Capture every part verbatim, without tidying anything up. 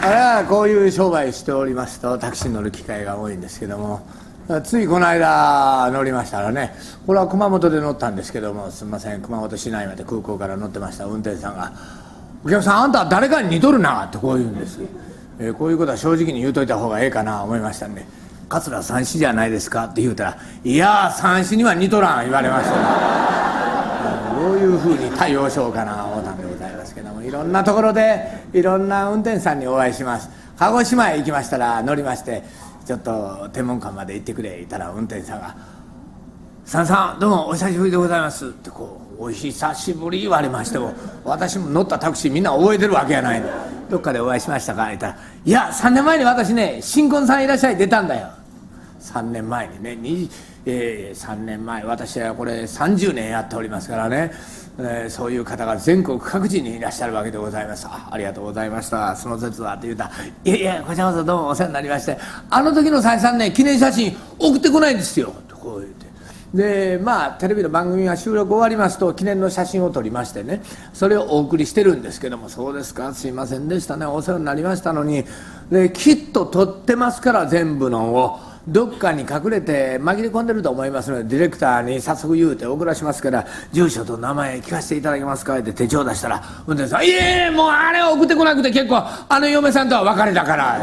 あれはこういう商売しておりますとタクシーに乗る機会が多いんですけども、ついこの間乗りましたらね、これは熊本で乗ったんですけども、すみません、熊本市内まで空港から乗ってました運転手さんが「お客さん、あんた誰かに似とるな」ってこう言うんです、えー、こういうことは正直に言うといた方がええかな思いましたんで「桂三枝じゃないですか」って言うたら「いやー三枝には似とらん」言われました、ね、どういうふうに対応しようかな思ったんでございますけども、いろんなところでいろんな運転手さんにお会いします。鹿児島へ行きましたら乗りまして、ちょっと天文館まで行ってくれ言ったら運転手さんが「さんさんどうもお久しぶりでございます」ってこう「お久しぶり」言われましても、私も乗ったタクシーみんな覚えてるわけやないの。どっかでお会いしましたか言ったら「いやさんねんまえに私ね新婚さんいらっしゃい出たんだよ」。さんねんまえにねに、えー、さんねんまえ、私はこれさんじゅうねんやっておりますからね、えー、そういう方が全国各地にいらっしゃるわけでございます。あありがとうございました、その節はって言うたら「いやいやこちらこそどうもお世話になりまして、あの時の再三ね記念写真送ってこないんですよ」とこう言って。でまあテレビの番組が収録終わりますと記念の写真を撮りましてね、それをお送りしてるんですけども「そうですか、すいませんでしたね、お世話になりました」のに、できっと撮ってますから全部のをどっかに隠れて紛れ込んでると思いますので、ディレクターに早速言うて送らしますから「住所と名前聞かせていただけますか」って手帳出したら運転手さん「いえもうあれ送ってこなくて結構、あの嫁さんとは別れたから」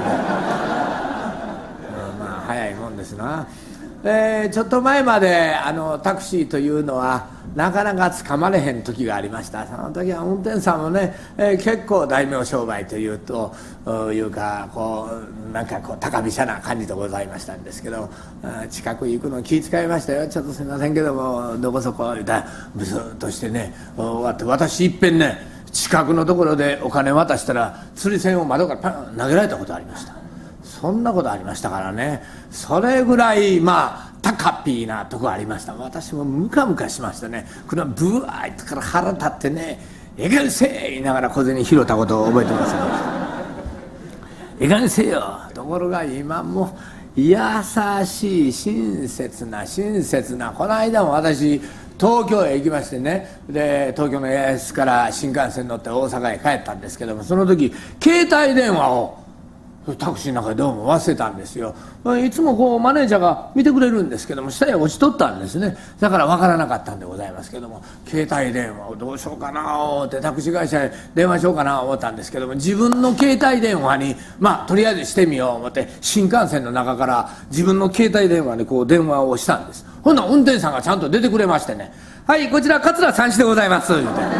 まあ早いもんですな。えー、ちょっと前まであのタクシーというのはなかなかつかまれへん時がありました。その時は運転手さんもね、えー、結構大名商売というというかこうなんかこう高飛車な感じでございましたんですけど、近く行くの気遣いましたよ。ちょっとすみませんけどもどこそこ言うたらブスッとしてね終わって、私いっぺんね近くのところでお金渡したら釣り銭を窓からパン投げられたことありました。そんなことありましたからね、それぐらいまあタカピーなとこありました。私もムカムカしましたね。これはブワーッとから腹立ってね「えがんせえ!」言いながら小銭拾ったことを覚えてますえがんせえよ。ところが今も優しい親切な親切な、この間も私東京へ行きましてね、で東京の八重洲から新幹線に乗って大阪へ帰ったんですけども、その時携帯電話をタクシーの中でどうも忘れたんですよ。いつもこうマネージャーが見てくれるんですけども下へ落ちとったんですね。だから分からなかったんでございますけども、携帯電話をどうしようかなってタクシー会社へ電話しようかな思ったんですけども、自分の携帯電話にまあとりあえずしてみよう思って新幹線の中から自分の携帯電話にこう電話をしたんです。ほんなら運転手さんがちゃんと出てくれましてね「はいこちら桂三枝でございます」みたいな。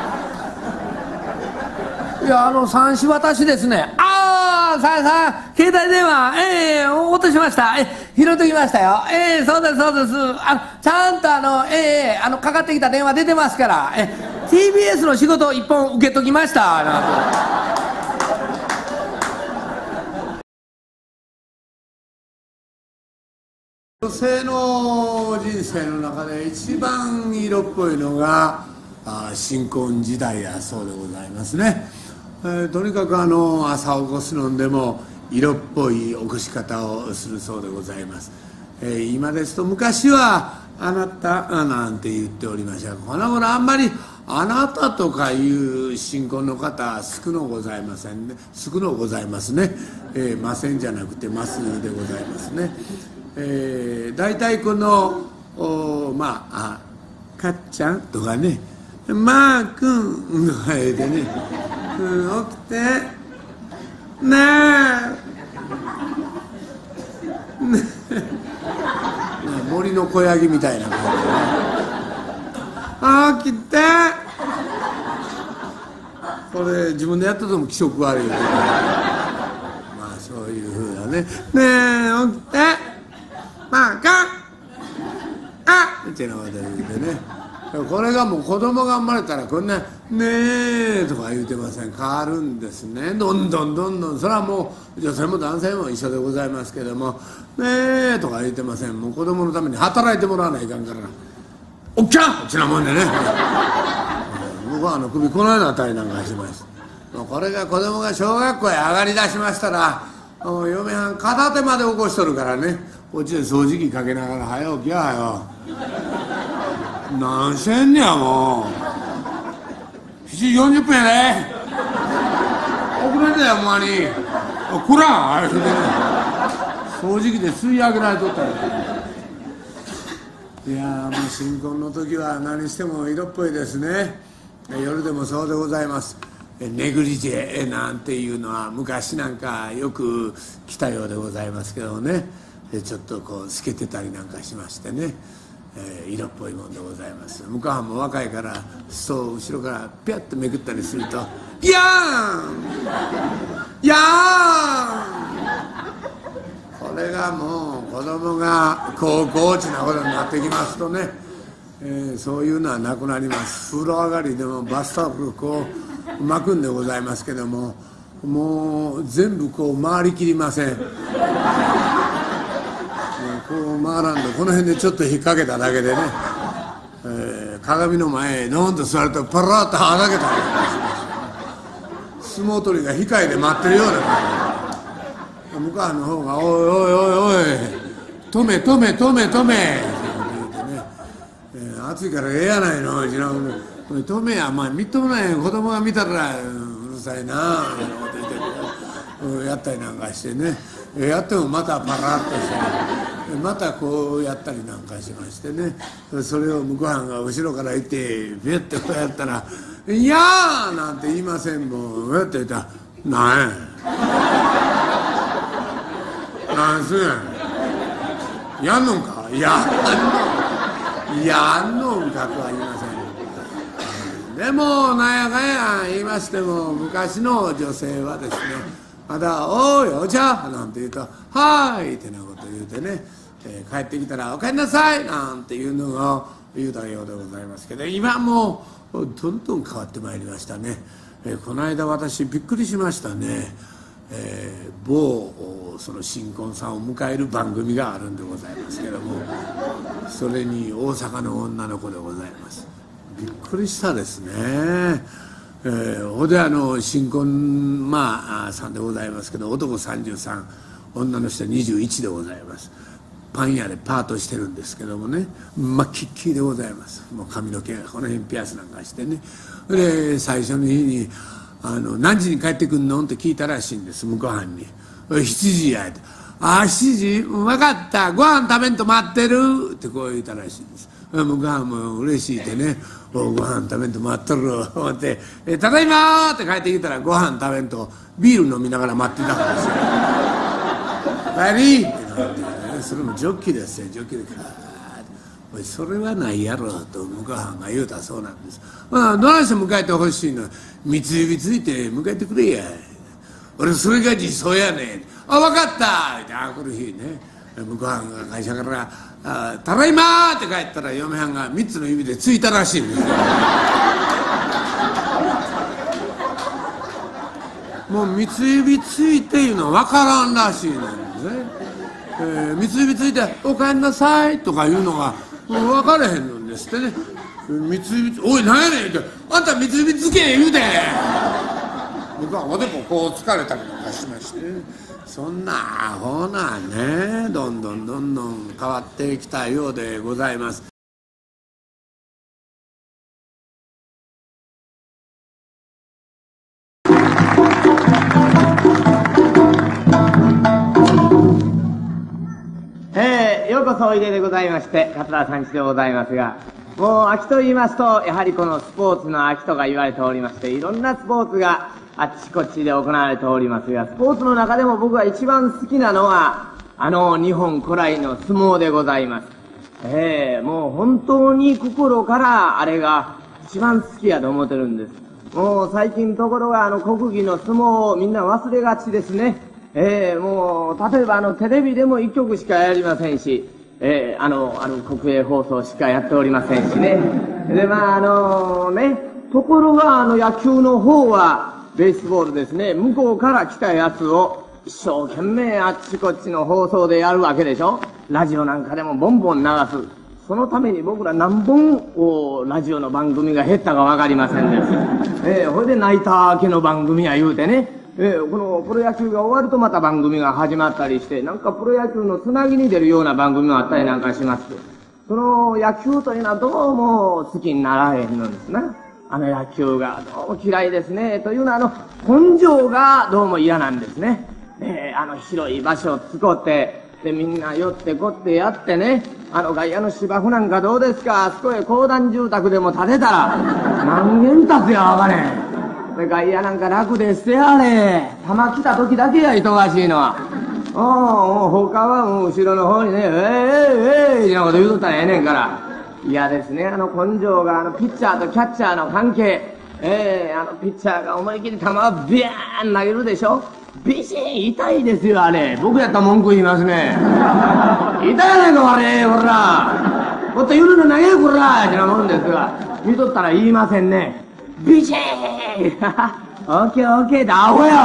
いやあの三枝私ですね。ああさあさあ携帯電話ええー、落としました。え拾ってきましたよ。ええー、そうですそうです。あちゃんとあのええー、あのかかってきた電話出てますからえ ティービーエス の仕事一本受けときましたなんて。女性の人生の中で一番色っぽいのがあ新婚時代やそうでございますね。えー、とにかくあの朝起こすのでも色っぽい起こし方をするそうでございます。えー、今ですと昔は「あなた」なんて言っておりましたが、この頃あんまり「あなた」とかいう新婚の方少のございませんね。少のございますね。えー、ませんじゃなくてますでございますね。えー、大体このおまあ「かっちゃん」とかね「まあくん」とか言うてね起きて「ねえ」森の小ヤギみたいな感じで「起きて」これ自分でやったとも気色悪いよね。まあそういうふうなね「ねえ起きてまあかんあっ」みたいなこと言うてね、これがもう子供が生まれたらこんな「ねえ」とか言うてません。変わるんですね。どんどんどんどん。それはもう女性も男性も一緒でございますけども「ねえ」とか言うてません。もう子供のために働いてもらわないかんから「おっきゃ!」こっちなもんでね僕はあの首このようなあたりなんかしました。もうこれが子供が小学校へ上がりだしましたら嫁はん片手まで起こしとるからね、こっちで掃除機かけながら「早起きやはよ」何してんねやもうしちじよんじゅっぷんやで遅れてやほんまに。 あこらあれでね掃除機で吸い上げられとったよ。いやーもう新婚の時は何しても色っぽいですね。夜でもそうでございます。ネグリジェなんていうのは昔なんかよく来たようでございますけどね、ちょっとこう透けてたりなんかしましてね、えー、色っぽいもんでございます。向こうも若いから裾を後ろからピャッとめくったりすると「いやーんいやーん」これがもう子供が高校地なことになってきますとね、えー、そういうのはなくなります。風呂上がりでもバスタオルこう巻くんでございますけども、もう全部こう回りきりません。こう回らんとこの辺でちょっと引っ掛けただけでね、えー、鏡の前へのんと座るとパラッとはだけたり相撲取りが控えで待ってるような感じ。向こうの方が「おいおいおいおい止め止め止め止め」って言うてね、えー、暑いからええやないのうちの止めや、まあみっともない子供が見たらうるさいなあってやったりなんかしてね、やってもまたパラッとしてまたこうやったりなんかしましてね、それを向こうが後ろからいてビュッてこうやったら「いやー!」なんて言いません。もうやって言ったら「なんやなんすやんやんのんかやんのんやんのんか」とは言いません。でもなんやかんや言いましても昔の女性はですね、まだ「おいお茶」なんて言うと「はーい」ってなこと言うてね、えー、帰ってきたら「おかえりなさい」なんていうのを言うたようでございますけど、今もうどんどん変わってまいりましたね。えー、この間私びっくりしましたね。えー、某その新婚さんを迎える番組があるんでございますけども、それに大阪の女の子でございます。びっくりしたですね。えー、ほであの新婚まあさんでございますけど、男さんじゅうさん女の人にじゅういちでございます。パン屋でパートしてるんですけどもね、まあキッキーでございます。もう髪の毛がこの辺ピアスなんかしてね、で最初の日にあの「何時に帰ってくんの?」って聞いたらしいんです、向こうはんに。「しちじや」って「ああしちじ分かったご飯食べんと待ってる」ってこう言ったらしいんです。向こうはんも嬉しいってね「おご飯食べんと待っとる」思って「ただいま」って帰ってきたらご飯食べんとビール飲みながら待ってたんですよ。「帰り」ってなってね、それもジョッキですよ。ジョッキでカーッおいそれはないやろと向こうはんが言うたそうなんです。まあどないして迎えてほしいの、三つ指ついて迎えてくれや、俺それが理想やねん。あ分かったって、あこの日ね向こうはんが会社から「あただいま」って帰ったら嫁はんが三つの指でついたらしいんですよ。もう三つ指ついていうのは分からんらしいなんですね。えー、三つ指ついて「おかえりなさい」とかいうのが分からへんのですってね。三つ指おい何やねんって「あんた三つ指つけ」言うて僕はおでここう疲れたりなんかしまして、そんなアホなねどんどんどんどん変わってきたようでございます。 えー、ようこそおいででございまして、桂三地でございますが、もう秋と言いますとやはりこのスポーツの秋とか言われておりまして、いろんなスポーツがあっちこっちで行われておりますが、スポーツの中でも僕が一番好きなのはあの日本古来の相撲でございます。えー、もう本当に心からあれが一番好きやと思ってるんです。もう最近ところがあの国技の相撲をみんな忘れがちですね。えー、もう例えばあのテレビでも一曲しかやりませんし、えー、あのあの国営放送しかやっておりませんしね。でまああのねところがあの野球の方はベースボールですね、向こうから来たやつを一生懸命あっちこっちの放送でやるわけでしょ。ラジオなんかでもボンボン流す。そのために僕ら何本ラジオの番組が減ったか分かりませんです。えー、ほいで泣いた明けの番組や言うてね、えー、このプロ野球が終わるとまた番組が始まったりして、なんかプロ野球のつなぎに出るような番組もあったりなんかします。その野球というのはどうも好きにならへんのですな。あの野球がどうも嫌いですね。というのはあの根性がどうも嫌なんですね。 えー、あの広い場所を使って、で、みんな寄ってこってやってね、あの外野の芝生なんかどうですか、あそこへ公団住宅でも建てたら、何軒建つやわかれん。で、外野なんか楽でしてやれ。球来た時だけや、忙しいのは。おうおう、他はもう後ろの方にね、えいえいえいなこと言うとったらええねんから。嫌ですね、あの根性が、あのピッチャーとキャッチャーの関係。ええー、あのピッチャーが思い切り球をビャーン投げるでしょ。ビシン痛いですよ、あれ。僕やったら文句言いますね。痛いやないか、あれ、ほら。もっとゆるの投げる、こらってなもんですが、見とったら言いませんね。ビシーンオッケーオッケーってアホやわ。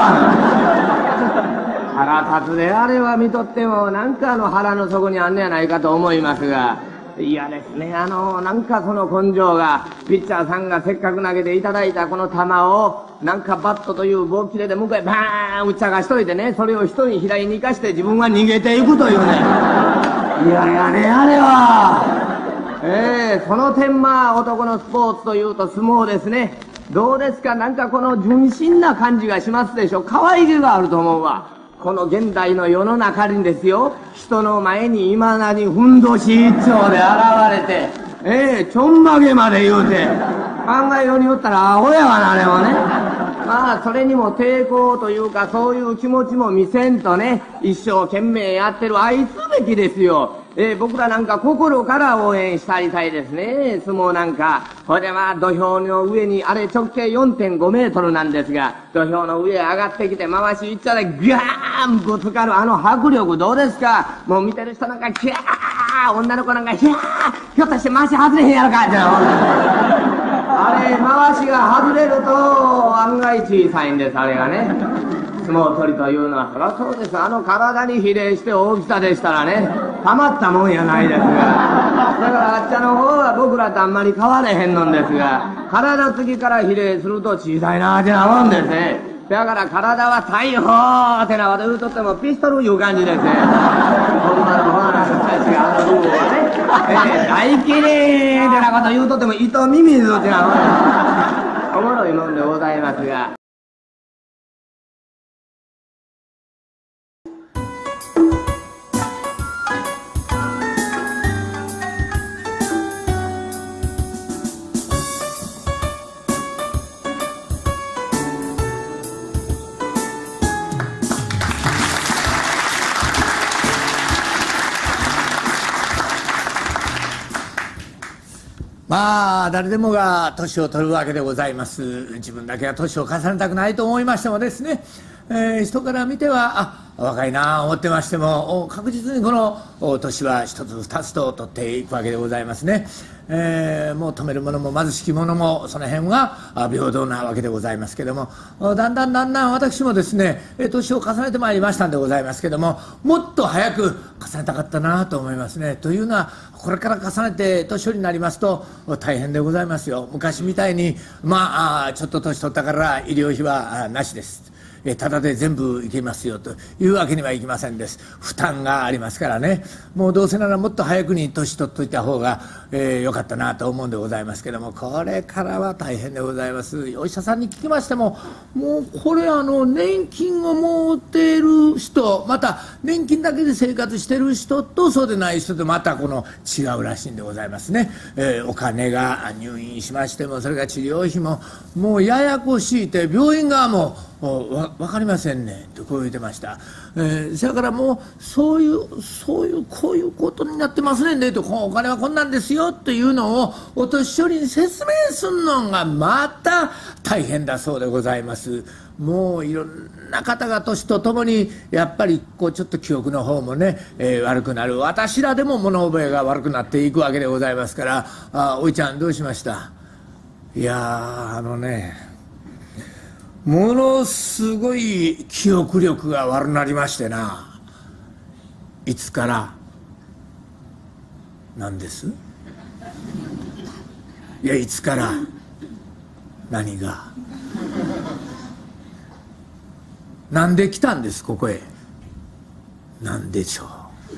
腹立つで、あれは見とっても、なんかあの腹の底にあんねやないかと思いますが、嫌ですね。あの、なんかその根性が、ピッチャーさんがせっかく投げていただいたこの球を、なんかバットという棒切れで向こうへバーン打ちゃがしといてね、それを人に左に生かして自分は逃げていくというね。いやいやね、あれは。ええー、その点まあ男のスポーツというと相撲ですね。どうですか、なんかこの純真な感じがしますでしょ。可愛げがあると思うわ。この現代の世の中にですよ、人の前にいまだにふんどし一丁で現れて、ええー、ちょんまげまで言うて、考えようによったらアホやわな、あれもね。まあそれにも抵抗というか、そういう気持ちも見せんとね、一生懸命やってる愛すべきですよ。えー、僕らなんか心から応援したいたいですね、相撲なんか。これは土俵の上に、あれ直径 よんてんご メートルなんですが、土俵の上へ上がってきて回し一丁でギャーンぶつかるあの迫力どうですか。もう見てる人なんかキャー、女の子なんかヒャー、ひょっとして回し外れへんやろかってな。あれ回しが外れると案外小さいんです、あれがね。相撲取りというのは、そりゃそうです。あの体に比例して大きさでしたらね、たまったもんやないですが。だからあっちゃの方は僕らとあんまり変われへんのんですが、体つきから比例すると小さいなーってなもんですね。だから体は大砲ってなこと言うとってもピストルいう感じですね。ほんまのほうな人たちがあの部分はね、えー、大きりーってなこと言うとっても糸ミミズってなもん。おもろいもんでございますが。 まあ誰でもが年を取るわけでございます。自分だけは年を重ねたくないと思いましてもですね、えー、人から見てはあ若いなあ思ってましても、確実にこの年は一つ二つと取っていくわけでございますね。えー、もう止める者も貧しき者もその辺は平等なわけでございますけども、だんだんだんだん私もですね年を重ねてまいりましたんでございますけども、もっと早く重ねたかったなと思いますね。というのはこれから重ねて年寄りになりますと大変でございますよ。昔みたいにまあちょっと年取ったから医療費はなしです、ただで全部いけますよというわけにはいきませんです。負担がありますからね。もうどうせならもっと早くに年取っといた方が、えー、よかったなと思うんでございますけども、これからは大変でございます。お医者さんに聞きましても、もうこれあの年金を持っている人、また年金だけで生活している人とそうでない人とまたこの違うらしいんでございますね。えー、お金が入院しましても、それから治療費ももうややこしいて、病院側もわ分かりませんねとこう言ってました。えー、それからもうそういうそういうこういうことになってますねんでと、お金はこんなんですよっていうのをお年寄りに説明するのがまた大変だそうでございます。もういろんな方が年とともにやっぱりこうちょっと記憶の方もね、えー、悪くなる。私らでも物覚えが悪くなっていくわけでございますから、あおいちゃんどうしました？いやーあのねものすごい記憶力が悪なりましてな。いつからなんです？いやいつから何がなんで来たんですここへ？なんでしょ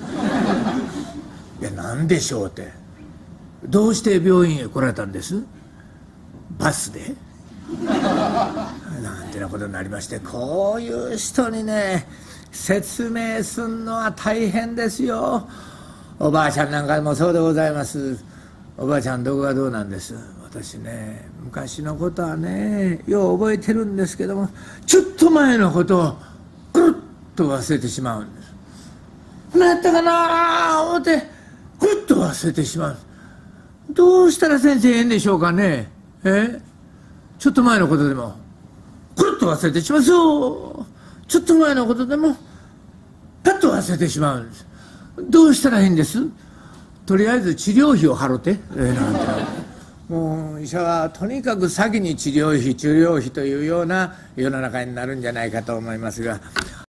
う。いやなんでしょうってどうして病院へ来られたんです？バスでなんてなことになりまして、こういう人にね説明すんのは大変ですよ。おばあちゃんなんかもそうでございます。おばあちゃんどこがどうなんです。私ね、昔のことはねよう覚えてるんですけども、ちょっと前のことをくるっと忘れてしまうんです。何やったかな思ってくるっと忘れてしまう。どうしたら先生ええんでしょうかね。えちょっと前のことでもくるっと忘れてしまう。そうちょっと前のことでもパッと忘れてしまうんです。どうしたらいいんです。とりあえず治療費を払って、えー、なんてもう医者はとにかく先に治療費治療費というような世の中になるんじゃないかと思いますが、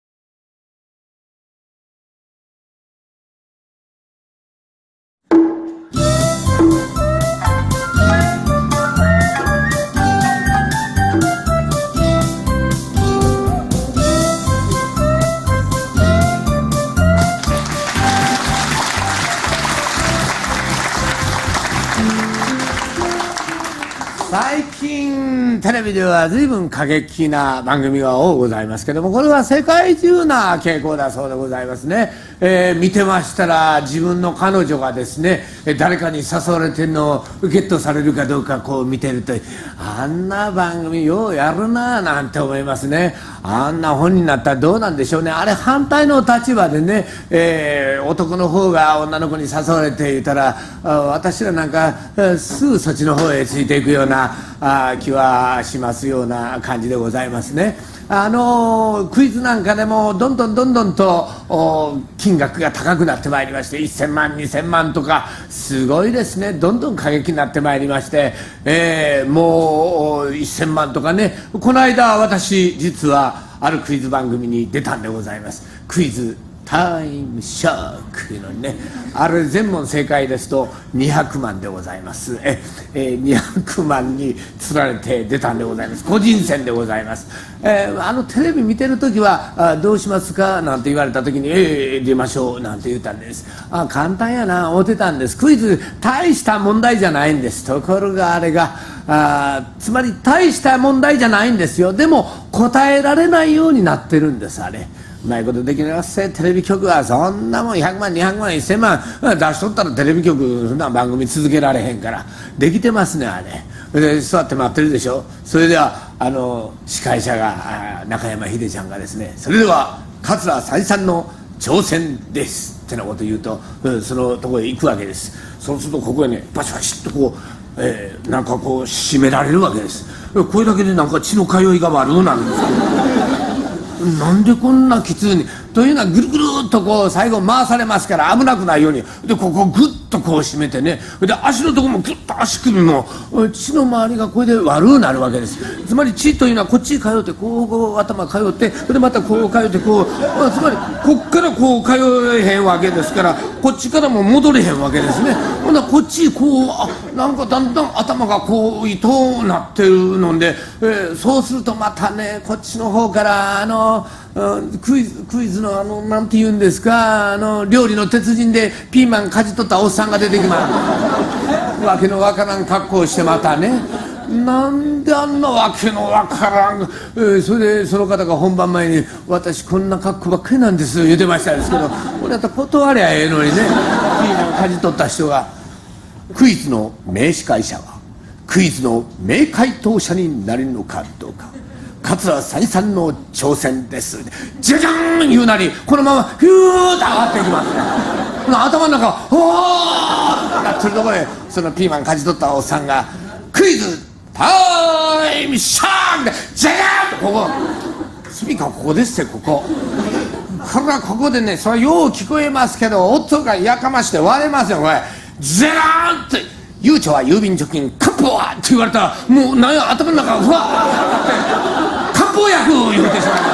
最近テレビでは随分過激な番組が多ございますけども、これは世界中な傾向だそうでございますね。えー、見てましたら自分の彼女がですね誰かに誘われてるのをゲットされるかどうかこう見てると、あんな番組ようやるななんて思いますね。あんな本になったらどうなんでしょうね。あれ反対の立場でね、えー、男の方が女の子に誘われて言ったら、私らなんかすぐそっちの方へついていくようなあ気はしますような感じでございますね。あのクイズなんかでもどんどんどんどんと金額が高くなってまいりまして、せんまんにせんまんとかすごいですね。どんどん過激になってまいりまして、えー、もうせんまんとかね。この間私実はあるクイズ番組に出たんでございます。クイズタイムショックいうのにね、あれ全問正解ですとにひゃくまんでございます。ええにひゃくまんに釣られて出たんでございます。個人戦でございます。えー、あのテレビ見てる時はあどうしますかなんて言われた時にええー、出ましょうなんて言ったんです。あ簡単やな思ってたんです。クイズ大した問題じゃないんです。ところがあれがあつまり大した問題じゃないんですよ。でも答えられないようになってるんです。あれうまいことできなせテレビ局はそんなもんひゃくまんにひゃくまんせんまん出しとったらテレビ局そんな番組続けられへんからできてますねあれで座って待ってるでしょ。それではあの司会者が中山秀ちゃんがですね、それでは桂三枝さんの挑戦ですってなこと言うと、そのところへ行くわけです。そうするとここへねバシバシッとこう、えー、なんかこう締められるわけです。これだけでなんか血の通いが悪うなるんですけどなんでこんなきついにというのはぐるぐるっとこう最後回されますから危なくないようにでここグッとこう締めてね、で足のとこもギュッと足首も血の周りがこれで悪うなるわけです。つまり血というのはこっちに通ってこうこう頭通ってでまたこう通ってこう、まあ、つまりこっからこう通えへんわけですからこっちからも戻れへんわけですね。ほんならこっちこうあなんかだんだん頭がこう糸なってるので、えー、そうするとまたねこっちの方からあのクイズクイズのあのなんて言うんですかあの料理の鉄人でピーマンかじ取ったおっさんが出てきますわけのわからん格好をしてまたねなんであんなわけのわからん、えー、それでその方が本番前に「私こんな格好ばっかりなんです」言うてましたですけど、これだったら断りゃええのにねピーマンかじ取った人がクイズの名司会者はクイズの名回答者になれるのかどうか桂三枝さんの挑戦ですじゃじゃーん言うなりこのままヒューッと上がっていきますね。頭の中「おー!」なってるところへそのピーマンかじ取ったおっさんが「クイズタイムシャーク!」でじゃじゃーんとここスピーカーここですってこここれはここでねそれはよう聞こえますけど音がやかまして割れますよこれゼラーンって。悠長は郵便貯金漢方はって言われたらもうなんや頭の中がふわーって漢方薬を言うてしまいます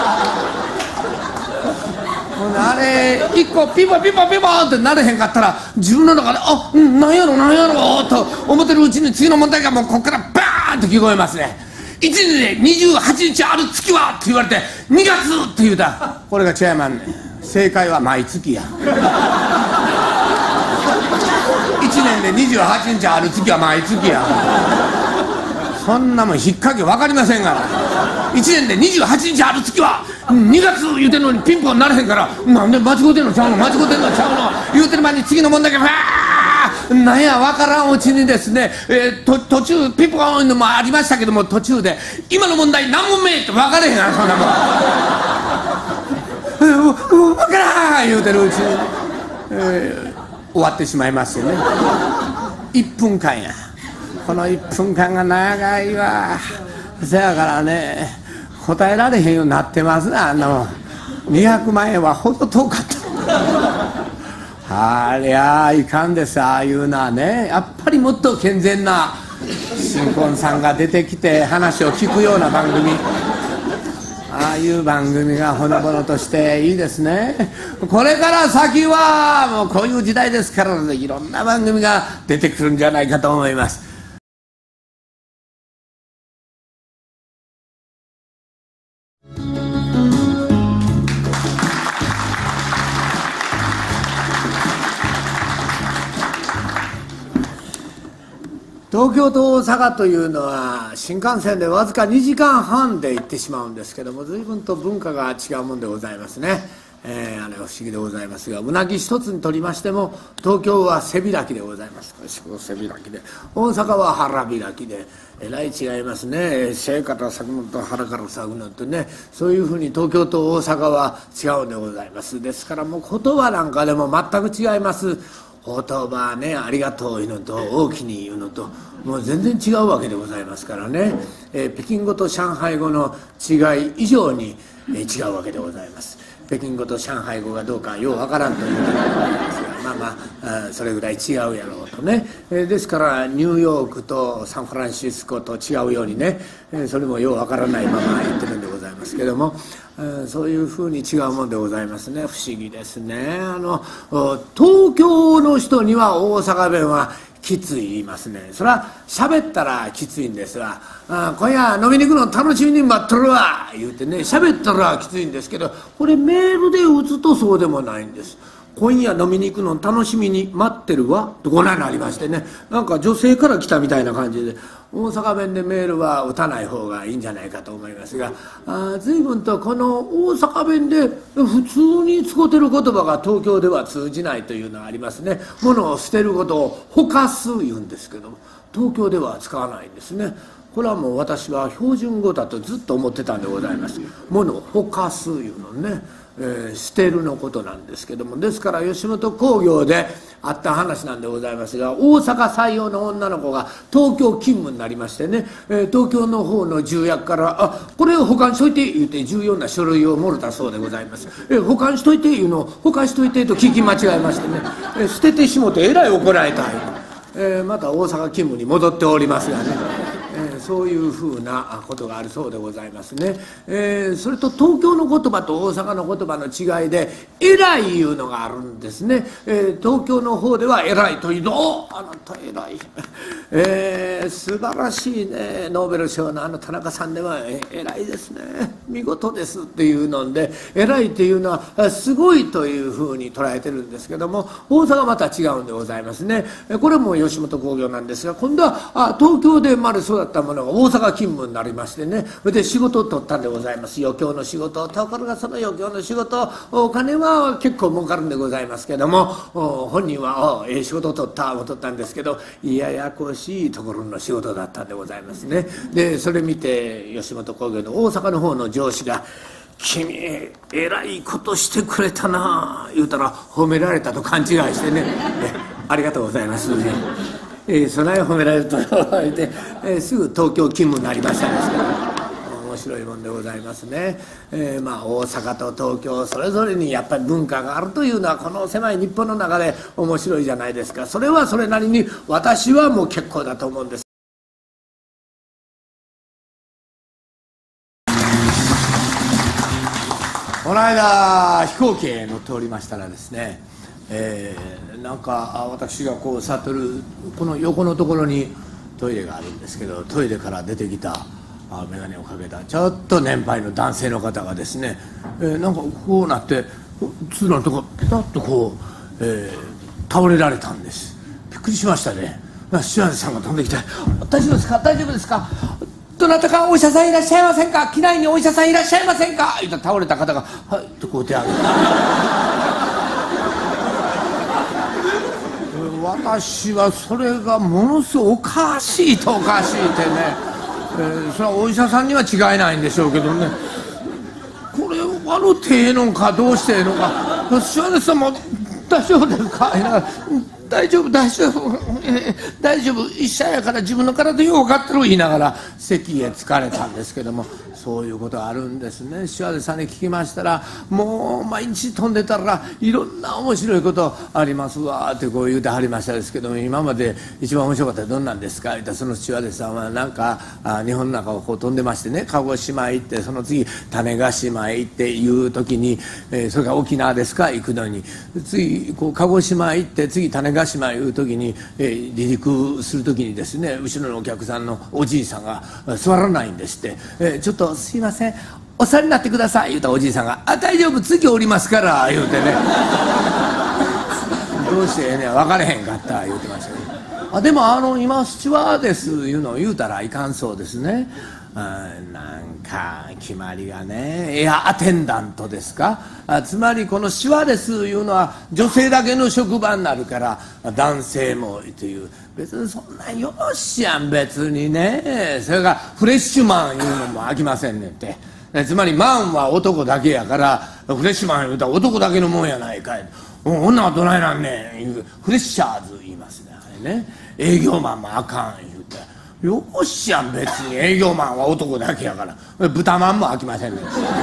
あれ一個ピンポンピンポンピンポンってなれへんかったら自分の中であうんなんやろなんやろと思ってるうちに次の問題がもうここからバーンと聞こえますね。いちねんでにじゅうはちにちある月はって言われてにがつって言うたこれが違いまんねん。正解は毎月やいちねんでにじゅうはちにちある月は毎月やそんなもん引っ掛け分かりませんがな。いちねんでにじゅうはちにちある月はにがつ言うてんのにピンポンなれへんから、なんで間違うてんのちゃうの間違うてんのちゃうの言うてる前に次の問題がファーなんや分からんうちにですね、えー、と途中ピンポンのもありましたけども、途中で今の問題何問目って分からへんやんそんなもん分からん言うてるうちに、えー、終わってしまいましてね。いっぷんかんや。このいっぷんかんが長いわ。せやからね答えられへんようになってますな。あのにひゃくまんえんはほど遠かったありゃいかんです。ああいうのはね、やっぱりもっと健全な新婚さんが出てきて話を聞くような番組、ああいう番組がほのぼのとしていいですね。これから先はもうこういう時代ですから、ね、いろんな番組が出てくるんじゃないかと思います。東京と大阪というのは新幹線でわずかにじかんはんで行ってしまうんですけども、随分と文化が違うもんでございますね。えー、あれは不思議でございますが、うなぎ一つにとりましても東京は背開きでございます。背開きで、大阪は腹開きで、えらい違いますね。背から咲くのと腹から咲くのとね、そういうふうに東京と大阪は違うんでございます。ですからもう言葉なんかでも全く違います。言葉ね、ありがとういうのと大きに言うのともう全然違うわけでございますからね、えー、北京語と上海語の違い以上に、えー、違うわけでございます。北京語と上海語がどうかようわからんということでございますが、まあまあ、あそれぐらい違うやろうとね、えー、ですからニューヨークとサンフランシスコと違うようにね、えー、それもようわからないまま言ってるんでございますけども、えー、そういうふうに違うもんでございますね。不思議ですね。あの東京の人には大阪弁はきつい言いますね。それは喋ったらきついんですが、あ今夜飲みに行くの楽しみに待っとるわ言うてね、喋ったらきついんですけど、これメールで打つとそうでもないんです。今夜飲みに行くの楽しみに待ってるわとこんなのありましてね、なんか女性から来たみたいな感じで、大阪弁でメールは打たない方がいいんじゃないかと思いますが、あ随分とこの大阪弁で普通に使ってる言葉が東京では通じないというのがありますね。物を捨てることをほかす言うんですけども、東京では使わないんですね。これはもう私は標準語だとずっと思ってたんでございます。物をほかすいうのね、えー、捨てるのことなんですけども、ですから吉本興業であった話なんでございますが、大阪採用の女の子が東京勤務になりましてね、えー、東京の方の重役から「あこれを保管しといて」言うて重要な書類をもろたそうでございます。えー、保管しといていうのを保管しといてと聞き間違えましてね、えー、捨ててしもてえらい怒られた、えー、また大阪勤務に戻っておりますがね、えー、そういうふうなことがあるそうでございますね。えー、それと東京の言葉と大阪の言葉の違いで「偉い」いうのがあるんですね。えー、東京の方では「偉い」というの「おあなた偉い」えー、素晴らしいね、ノーベル賞のあの田中さんでは「偉いですね、見事です」っていうので「偉い」っていうのはすごいというふうに捉えてるんですけども、大阪はまた違うんでございますね。これも吉本興業なんですが、今度はあ東京で生まれ育ったものが大阪勤務になりましてね、それで仕事を取ったんでございます。余興の仕事、ところがその余興の仕事、お金は結構儲かるんでございますけども、本人は「ええ仕事を取った」を取ったんですけど、ややこしいところの仕事だったんでございますね。でそれ見て吉本興業の大阪の方の上司が「君えらいことしてくれたな」言うたら褒められたと勘違いしてね「ありがとうございます」えー、そない褒められると言って、えー、すぐ東京勤務になりましたんですけど、面白いもんでございますね。えー、まあ大阪と東京それぞれにやっぱり文化があるというのはこの狭い日本の中で面白いじゃないですか。それはそれなりに私はもう結構だと思うんです。この間飛行機へ乗っておりましたらですね、えー、なんか私がこう悟るこの横のところにトイレがあるんですけど、トイレから出てきた眼鏡をかけたちょっと年配の男性の方がですね、えー、なんかこうなって通路のところピタッとこう、えー、倒れられたんです。びっくりしましたね。 塩出さんが飛んできて「大丈夫ですか大丈夫ですかどなたかお医者さんいらっしゃいませんか機内にお医者さんいらっしゃいませんか」言ったら倒れた方が「はい」とこう手を挙げて私はそれがものすごいおかしいとおかしいってね、えー、それはお医者さんには違いないんでしょうけどね、これ笑ってええのかどうしてええのか「塩出さんも大丈夫ですか?」言いながら「大丈夫大丈夫、えー、大丈夫医者やから自分の体よう分かってる」言いながら席へ着かれたんですけども、そういうことがあるんですね。塩出さんに聞きましたら「もう毎日飛んでたらいろんな面白いことありますわ」ってこう言うてはりましたですけども、今まで一番面白かったらどんなんですか言ったら、その塩出さんはなんかあ日本の中をこう飛んでましてね、鹿児島へ行ってその次種子島へ行っていう時に、えー、それから沖縄ですか行くのに、次こう鹿児島へ行って次種子島へいう時に、えー、離陸する時にですね、後ろのお客さんのおじいさんが座らないんですって、えー、ちょっとすいませんお座りになってください言うたおじいさんが「あ大丈夫次降りますから」言うてねどうしてええねん分かれへんかった言うてましたけど、あでもあの今スチュワーデスいうのを言うたらいかんそうですね。うん、なんか決まりがね、エアアテンダントですか、あつまりこのシワレスいうのは女性だけの職場になるから男性もという、別にそんなんよろしやん別にね。それがフレッシュマンいうのも飽きませんねんって、つまりマンは男だけやからフレッシュマン言うたら男だけのもんやないかい、女はどないなんねんいうフレッシャーズ言いますね、あれね。営業マンもあかん言うて、よっしゃん別に営業マンは男だけやから豚まんも飽きませんね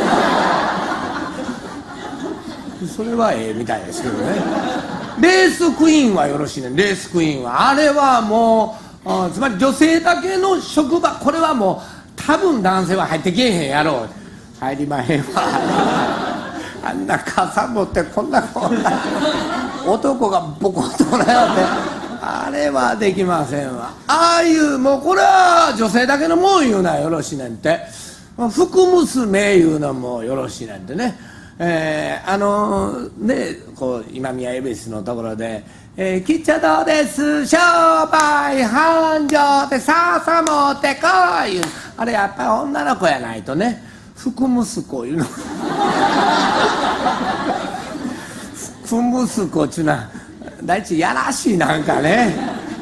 それはええみたいですけどね。レースクイーンはよろしいね。レースクイーンはあれはもうあつまり女性だけの職場、これはもう多分男性は入ってけえへんやろう、入りまへんわあんな傘持ってこんなこんな男がボコッとなよってあれはできませんわ。ああいうもうこれは女性だけのもん言うのはよろしいねんて、福娘言うのもよろしいねんてね。えー、あのー、ねこう今宮恵比寿のところで「えー、吉兆どうです商売繁盛でさあさあ持ってこい」いうあれやっぱり女の子やないとね、福息子いうの福息子っちゅうのは第一やらしいなんかね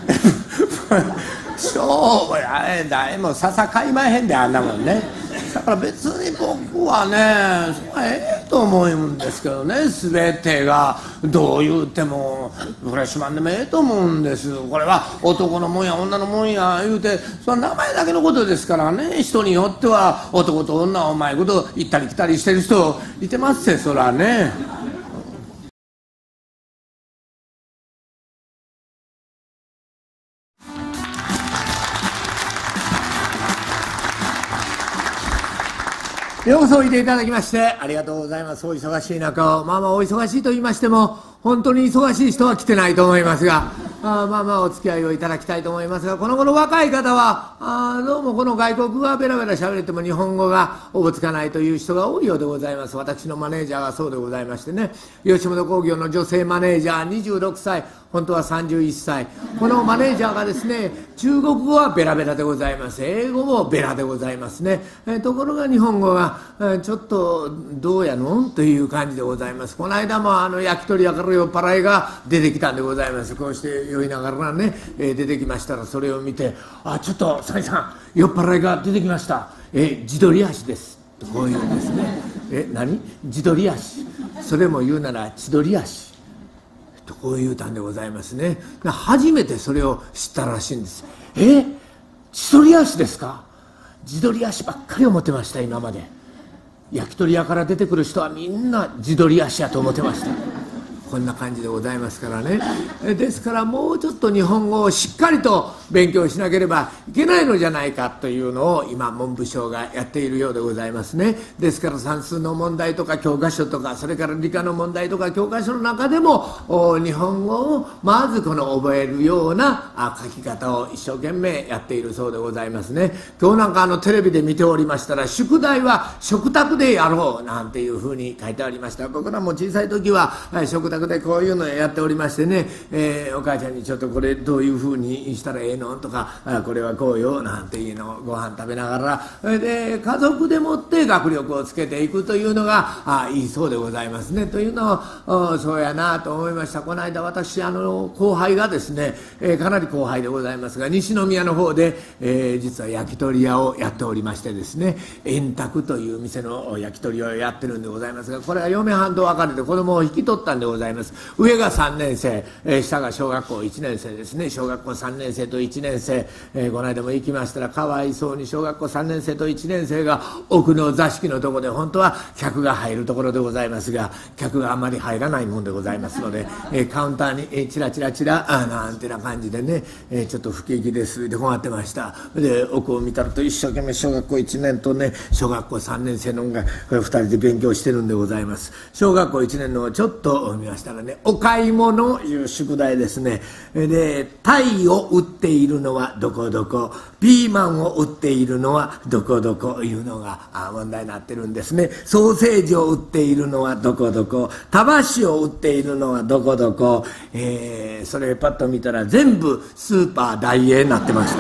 商売あれ誰もささかいまへんであんなもんね。だから別に僕はねそれはええと思うんですけどね、全てがどう言うてもフレッシュマンでもええと思うんです。これは男のもんや女のもんや言うてその名前だけのことですからね。人によっては男と女をうまいこと行ったり来たりしてる人いてますよそらね。ようこそおいでいただきましてありがとうございます。お忙しい中を、まあまあお忙しいと言いましても本当に忙しい人は来てないと思いますが、あまあまあお付き合いをいただきたいと思いますが、この頃若い方はあどうもこの外国語がベラベラ喋れても日本語がおぼつかないという人が多いようでございます。私のマネージャーがそうでございましてね、吉本興業の女性マネージャーにじゅうろくさい、本当はさんじゅういっさい、このマネージャーがですね中国語はベラベラでございます。英語もベラでございますね。えところが日本語がえちょっとどうやのという感じでございます。この間もあの焼き鳥屋から酔っ払いが出てきたんでございます。こうして酔いながらね、えー、出てきましたらそれを見て「あちょっとサイさん酔っ払いが出てきました、え地鶏足です」とこういうんですね。え何地鶏足、それも言うなら千鳥足とこう言うたんでございますね。初めてそれを知ったらしいんです。え千鳥足ですか、地鶏足ばっかり思ってました今まで。焼き鳥屋から出てくる人はみんな地鶏足やと思ってました。こんな感じでございますからね。ですからもうちょっと日本語をしっかりと勉強しなければいけないのじゃないかというのを今文部省がやっているようでございますね。ですから算数の問題とか教科書とかそれから理科の問題とか教科書の中でも日本語をまずこの覚えるような書き方を一生懸命やっているそうでございますね。今日なんかあのテレビで見ておりましたら宿題は食卓でやろうなんていうふうに書いてありました。僕らも小さい時は食卓宅でこういうのやっておりましてね、えー、お母ちゃんにちょっとこれどういうふうにしたらええのとか、あこれはこうよなんていうのをご飯食べながら、それで家族でもって学力をつけていくというのがあいいそうでございますね。というのをそうやなと思いました。この間私あの後輩がですね、えー、かなり後輩でございますが西宮の方で、えー、実は焼き鳥屋をやっておりましてですね、円卓という店の焼き鳥屋をやってるんでございますが、これは嫁はんと別れて子供を引き取ったんでございます。上がさんねん生、えー、下が小学校いちねん生ですね。小学校さんねん生といちねん生、えー、この間も行きましたらかわいそうに小学校さんねん生といちねん生が奥の座敷のところで本当は客が入るところでございますが、客があまり入らないもんでございますので、えー、カウンターに、えー、チラチラチラあなんてな感じでね、えー、ちょっと不景気ですで困ってました。で奥を見たらと一生懸命小学校いちねんとね小学校さんねん生のがふたりで勉強してるんでございます。小学校いちねんのをちょっと見ましたらね、お買い物いう宿題ですね。で鯛を売っているのはどこどこ、ピーマンを売っているのはどこどこいうのが問題になってるんですね。ソーセージを売っているのはどこどこ、たばしを売っているのはどこどこ、えー、それパッと見たら全部スーパーダイエーになってました。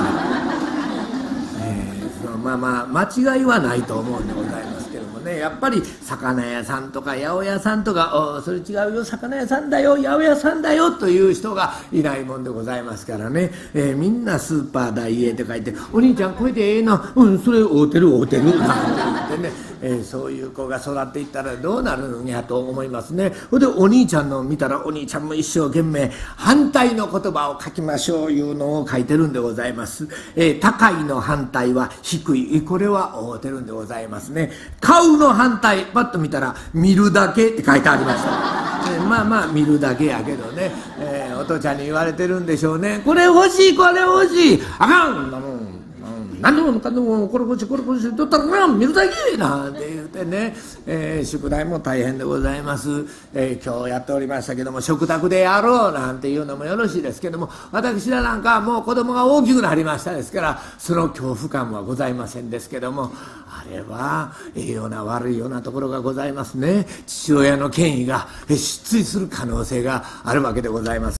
えー、まあまあ間違いはないと思うんでございますけどもね、やっぱり魚屋さんとか八百屋さんとかおそれ違うよ魚屋さんだよ八百屋さんだよという人がいないもんでございますからね、えー、みんなスーパーダイエーって書いて「お兄ちゃんこれでええな、うんそれ合うてる合うてる」なんて言ってね、えー、そういう子が育っていったらどうなるのやと思いますね。ほんでお兄ちゃんの見たらお兄ちゃんも一生懸命反対の言葉を書きましょういうのを書いてるんでございます。えー、高いの反対は低い、これは合うてるんでございますね。買うの反対パッと見たら見るだけって書いてありました。えー、まあまあ見るだけやけどね、えー、お父ちゃんに言われてるんでしょうね。これ欲しいこれ欲しい、あかんなもん何でもかんでもこれこしこれこしとったらな見るだけなんて言うてね、えー、宿題も大変でございます。えー、今日やっておりましたけども食卓でやろうなんていうのもよろしいですけども、私らなんかはもう子供が大きくなりましたですからその恐怖感はございませんですけども、あれはええような悪いようなところがございますね。父親の権威が失墜する可能性があるわけでございます。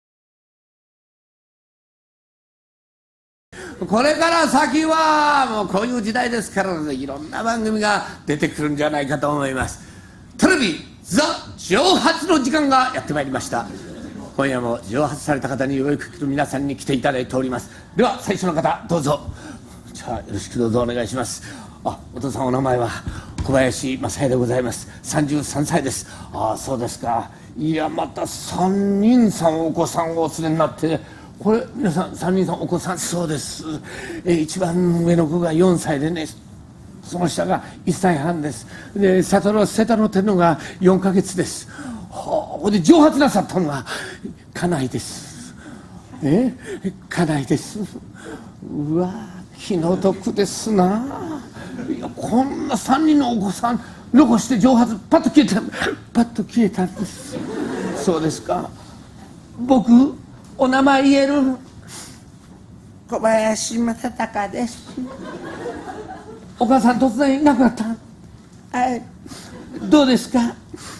これから先はもうこういう時代ですから、ね、いろんな番組が出てくるんじゃないかと思います。テレビザ蒸発の時間がやってまいりました。今夜も蒸発された方によいく皆さんに来ていただいております。では最初の方どうぞ。じゃあよろしくどうぞお願いします。あ、お父さんお名前は小林正也でございます。さんじゅうさんさいです。ああそうですか。いやまたさんにんさんお子さんをお連れになって、これ皆さんさんにんさんお子さん。そうです。えー、一番上の子がよんさいでね、その下がいっさいはんです。で里の瀬田の天皇がよんかげつです。はあ、で蒸発なさったのは家内です。え家内です。うわ気の毒ですな。いやこんなさんにんのお子さん残して蒸発パッと消えたパッと消えたんです。そうですか。僕お名前言える？小林正孝です。お母さん突然いなくなった。はい。どうですか？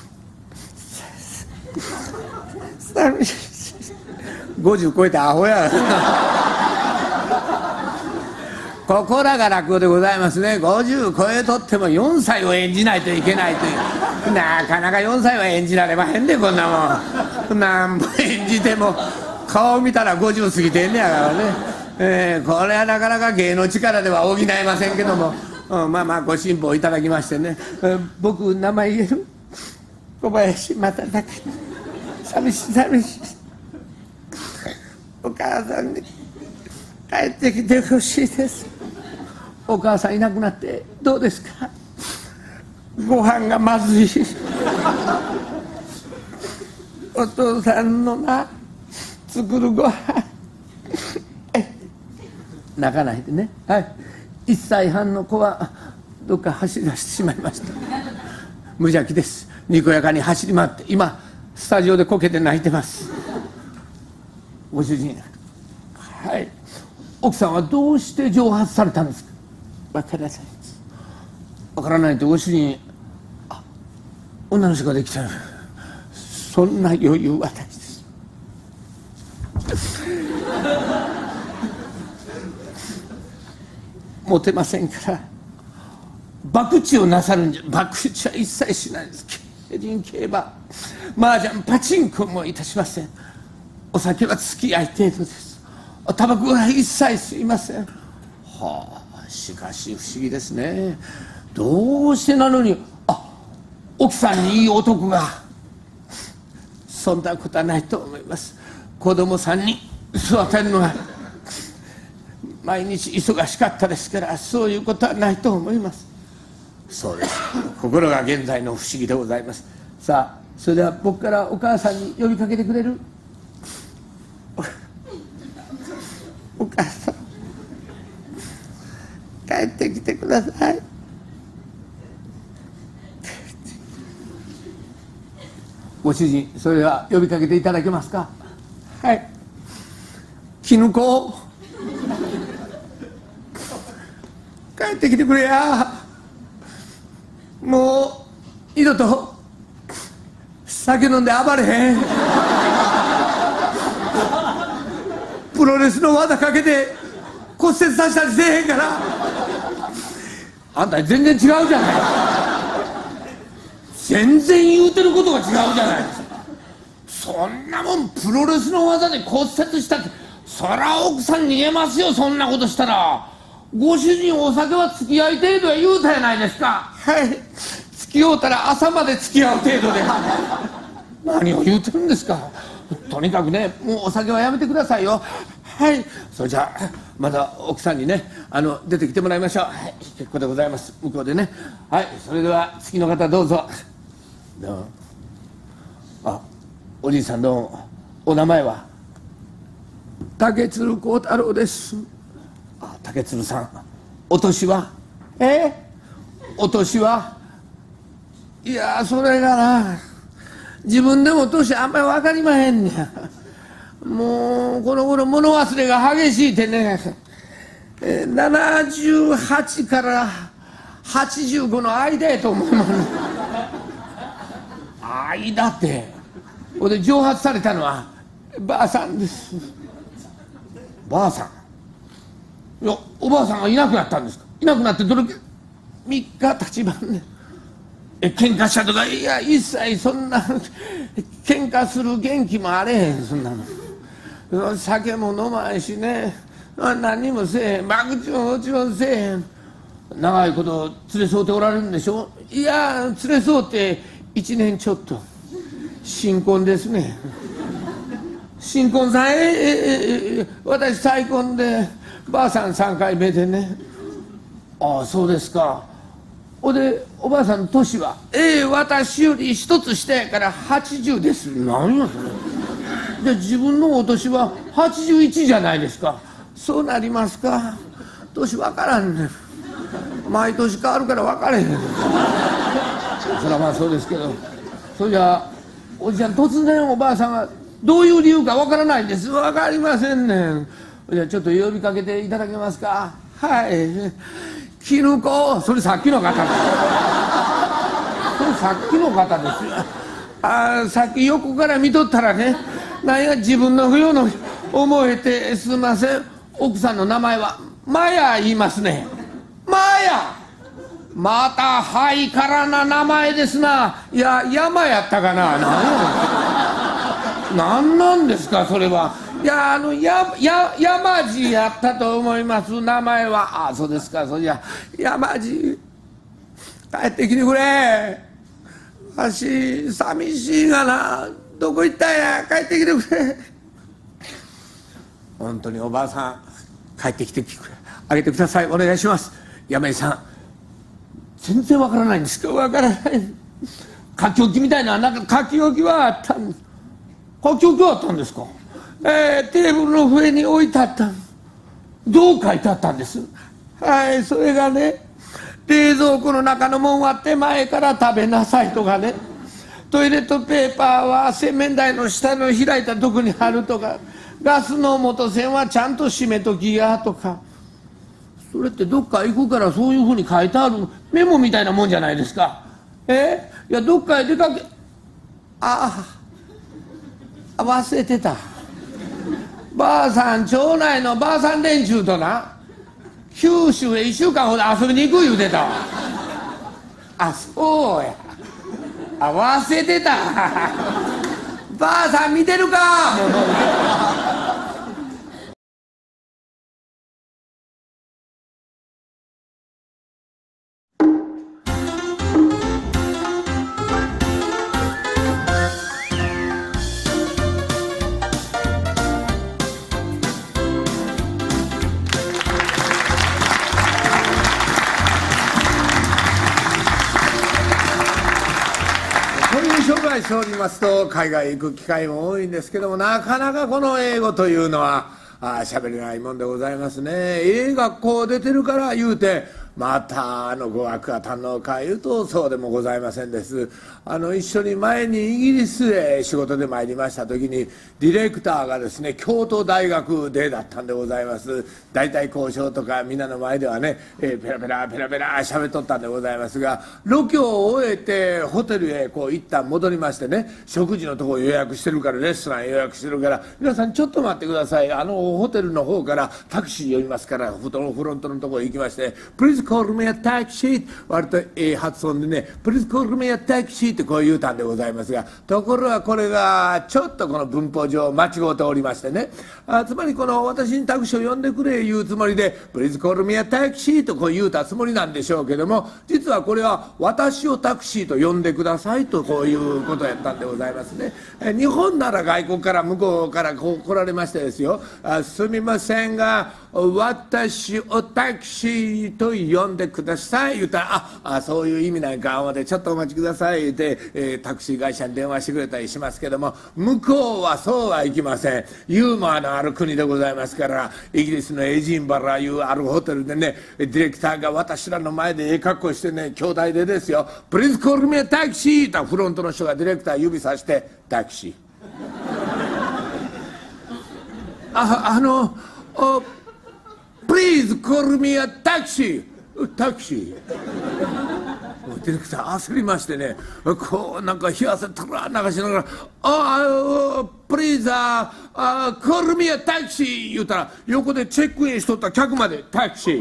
寂しい。ごじゅう超えてアホや。ここらが落語でございますね。ごじゅう超えとってもよんさいを演じないといけないという。なかなかよんさいは演じられまへんでこんなもん。なんぼ演じても顔見たらごじゅう過ぎてんねやからね、えー、これはなかなか芸の力では補えませんけども、うん、まあまあご辛抱いただきましてね、えー、僕名前言える？小林正孝。寂しい寂しい。お母さんに帰ってきてほしいです。お母さんいなくなってどうですか？ご飯がまずい。お父さんのな作るご飯泣かないでね。はい。いっさいはんの子はどっか走り出してしまいました。無邪気です。にこやかに走り回って今スタジオでこけて泣いてます。ご主人、はい、奥さんはどうして蒸発されたんですか？わからないです。わからないとご主人、あ、女の人ができた。 そんな余裕はないです。持てませんから博打をなさるんじゃ。博打は一切しないです。競輪競馬麻雀パチンコもいたしません。お酒は付き合い程度です。タバコは一切吸いません。はあ、しかし不思議ですね。どうしてなのに、あ、奥さんにいい男が。そんなことはないと思います。子供さんに育てるのが毎日忙しかったですから、そういうことはないと思います。そうです。心が現在の不思議でございます。さあ、それでは僕からお母さんに呼びかけてくれる？お母さん、帰ってきてください。ご主人、それでは呼びかけていただけますか？はい。絹子、帰ってきてくれや。もう二度と酒飲んで暴れへん。プロレスの技かけて骨折させたりせえへんから。あんた全然違うじゃない。全然言うてることが違うじゃないですか。そんなもんプロレスの技で骨折したって、そら奥さん逃げますよ。そんなことしたら。ご主人お酒は付き合い程度は言うたやないですか。はい、付き合うたら朝まで付き合う程度で。何を言うてるんですか。とにかくね、もうお酒はやめてくださいよ。はい、それじゃあまた奥さんにね、あの出てきてもらいましょう。はい、結構でございます。向こうでね。はい、それでは次の方どうぞ。どうも。あ、おじいさんどうも。お名前は？竹鶴光太郎です。あ、竹鶴さん。お年は？え？お年は？いや、それがな、自分でも年あんまり分かりまへんねん。もうこの頃物忘れが激しいてね、えー、ななじゅうはちからはちじゅうごの間やと思います。間って。ほんで蒸発されたのはばあさんです。ばあさん？いや、おばあさんがいなくなったんですか？いなくなってどれみっか経ちまんねん。え、喧嘩したとか、いや、一切そんな喧嘩する元気もあれへん。そんなの酒も飲まんしね、何にもせえへん。博打ももちろんせえへん。長いこと連れ添うておられるんでしょ？いや、連れ添うていちねんちょっと。新婚ですね。新婚さん、ええええ、私再婚でばあさんさんかいめでね。ああ、そうですか。ほでおばあさんの年は？ええ、私より一つ下やからはちじゅうです。何やそれ。で自分のお年ははちじゅういちじゃないですか。そうなりますか。年分からんねん。毎年変わるから分からへん。それはまあそうですけど。それじゃあおじちゃん、突然おばあさんがどういう理由か分からないんです。分かりませんねん。じゃあちょっと呼びかけていただけますか。はい。絹子、それさっきの方です。それさっきの方ですよ。ああ、さっき横から見とったらね、なんや自分のようの思えてすみません。奥さんの名前はマヤ言いますね。マヤ。またハイカラな名前ですな。いや、山やったかな。何なんですかそれは。いや、あのやや山路やったと思います。名前は。あ、そうですか。そりゃ山路、帰ってきてくれ。わし寂しいがな。どこ行ったんや。帰ってきてくれ。本当におばあさん、帰ってきてくれ。あげてください。お願いします。山路さん、全然わからないんですか。わからない。書き置きみたいな、なんか書き置きはあったんです。書き置きはあったんですか。えー、テーブルの上に置いてあった。どう書いてあったんです。はい、それがね、冷蔵庫の中のもんは手前から食べなさいとかね、トイレットペーパーは洗面台の下の開いたとこに貼るとか、ガスの元栓はちゃんと閉めときやとか。それってどっか行くからそういうふうに書いてあるメモみたいなもんじゃないですか。えー、いや、どっかへ出かけ、ああ、 あ、忘れてた。ばあさん、町内のばあさん連中とな、九州へいっしゅうかんほど遊びに行く言うてたわ。あ、そうや。あ、忘れてた。ばあさん見てるか。商売しておりますと海外行く機会も多いんですけども、なかなかこの英語というのは喋れないもんでございますね。ええ学校出てるから言うてまたあの語学が堪能かいうとそうでもございませんです。あの一緒に前にイギリスへ仕事で参りました時にディレクターがですね京都大学でだったんでございます。大体交渉とか皆の前ではね、えー、ペラペラペラペラ喋っとったんでございますが、ロケを終えてホテルへこう一旦戻りましてね、食事のとこ予約してるからレストラン予約してるから皆さんちょっと待ってください、あのホテルの方からタクシー呼びますからフロントのところへ行きまして「Please call me a taxi」割とええ発音でね「Please call me a taxi」ってこう言うたんでございますが、ところがこれがちょっとこの文法上間違うておりましてね、あつまりこの私にタクシーを呼んでくれ言うつもりで「Please call me a taxi」とこう言うたつもりなんでしょうけども、実はこれは「私をタクシーと呼んでください」とこういうことやったんでございますね。え日本なら外国から向こうからこう来られましてですよ、あすみませんが私をタクシーと呼んでください言うたら、ああそういう意味なんか思ってちょっとお待ちください言うて、えー、タクシー会社に電話してくれたりしますけども、向こうはそうはいきません。ユーモアのある国でございますから、イギリスのエジンバラいうあるホテルでねディレクターが私らの前でええ格好してね兄弟でですよ「プリンスコールメタクシー」とフロントの人がディレクター指さして「タクシー」ああのおPlease call me a taxi! タクシーディレクター焦りましてね、こうなんか冷や汗たら流しながら「ああ Please uh, uh, call me a taxi!」言うたら横でチェックインしとった客まで「タクシー」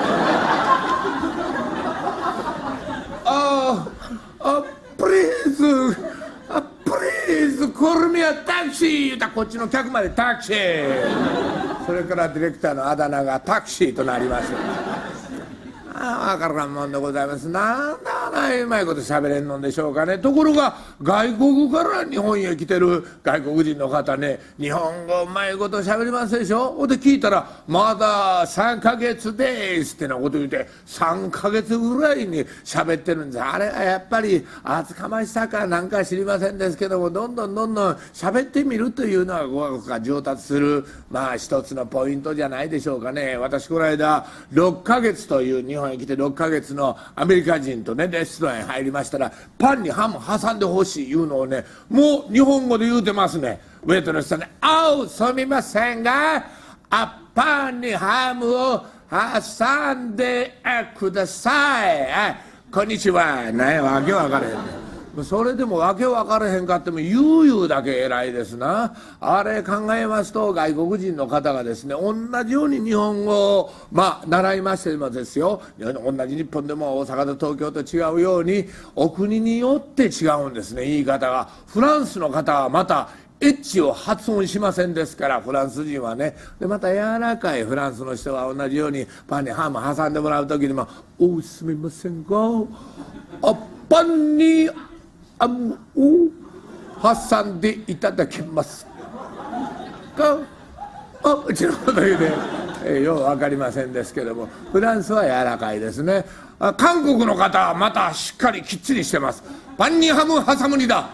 ああ Please Please call me a taxi! 言うたらこっちの客まで「タクシー」それからディレクターのあだ名がタクシーとなりました。ああ分からんもんでございます。なんだあなうまいこと喋れんのでしょうかね。ところが外国から日本へ来てる外国人の方ね、日本語うまいこと喋りますでしょ。ほんで聞いたら「まださんかげつです」ってなこと言うてさんかげつぐらいに喋ってるんです。あれはやっぱり厚かましさかなんか知りませんですけども、どんどんどんどん喋ってみるというのは語学が上達するまあ一つのポイントじゃないでしょうかね。私この間ろっかげつという日本へ来てろっかげつのアメリカ人とねレストランへ入りましたら、パンにハム挟んでほしいいうのをねもう日本語で言うてますね。ウェイトレスさんね「あうすみませんがあパンにハムを挟んでください」あ「こんにちは」ねわけわからへんね。それでもわけ分からへんかってもゆうゆうだけ偉いですな。あれ考えますと外国人の方がですね同じように日本語をまあ習いましてもですよ、同じ日本でも大阪と東京と違うようにお国によって違うんですね言い方が。フランスの方はまたエッチを発音しませんですから、フランス人はね。でまた柔らかいフランスの人は同じようにパンにハム挟んでもらう時にも「おすみませんがあパンにハムを挟んでいただけますか」あうちのこと言うて、えー、よう分かりませんですけども、フランスは柔らかいですね。あ韓国の方はまたしっかりきっちりしてます。パンにハム挟むにだ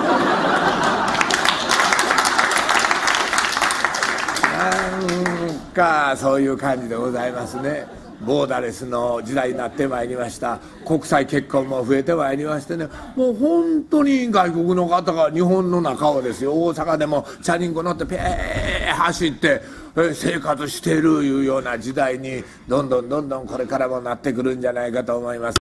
なんかそういう感じでございますね。ボーダレスの時代になってまいりました。国際結婚も増えてまいりましてね、もう本当に外国の方が日本の中をですよ、大阪でもチャリンコ乗ってペー走って生活しているいうような時代にどんどんどんどんこれからもなってくるんじゃないかと思います。